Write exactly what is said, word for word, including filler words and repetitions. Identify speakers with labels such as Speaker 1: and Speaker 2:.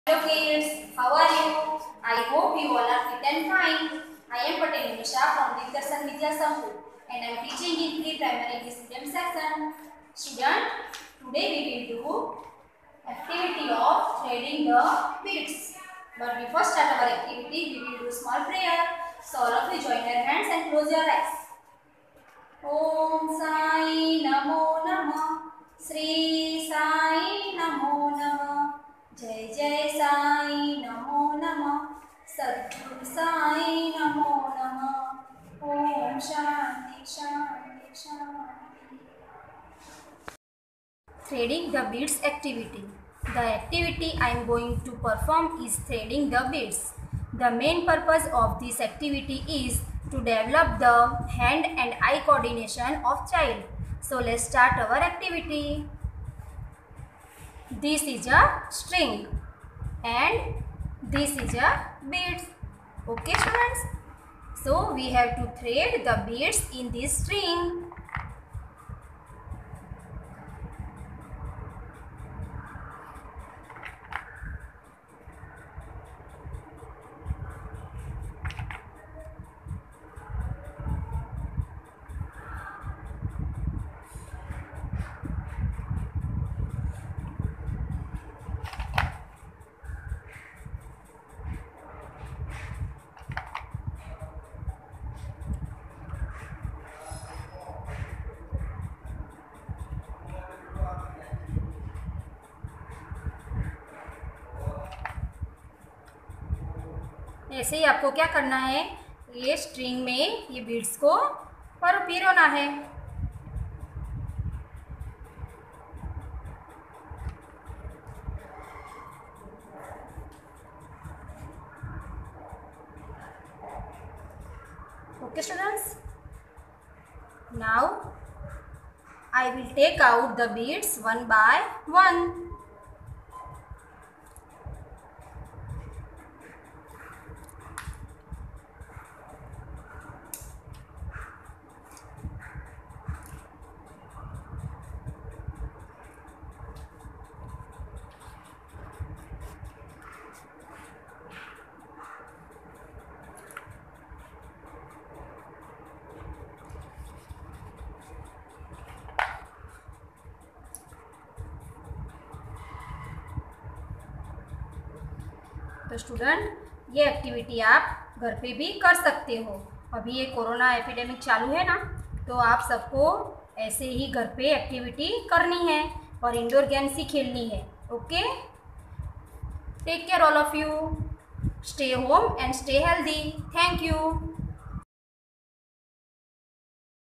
Speaker 1: Hello kids, how are you? I hope you all are fit and fine. I am Patel Nisha from Dikdarshan Vidya Sampu and I am teaching in pre-primary English medium section. Student, today we will do activity of threading the beads. But before start our activity, we will do small prayer. So all of you join your hands and close your eyes. Om Sai Namo Namah Sri Sai Namo Namah जय जय साई नमो नमः सद्गुरु साई नमो नमः ओम शांति शांति शांति. Threading the beads activity. The activity I am going to perform is threading the beads. The main purpose of this activity is to develop the hand and eye coordination of child. So let's start our activity. This is a string and this is a beads. Okay students, so we have to thread the beads in this string. ऐसे ही आपको क्या करना है, ये string में ये beads को पर पिरोना है. Okay students, now I will take out the beads one by one. तो स्टूडेंट, ये एक्टिविटी आप घर पे भी कर सकते हो. अभी ये कोरोना एपिडेमिक चालू है ना, तो आप सबको ऐसे ही घर पे एक्टिविटी करनी है और इंडोर गेम्स ही खेलनी है. Okay, take care all of you. Stay home and stay healthy. Thank you.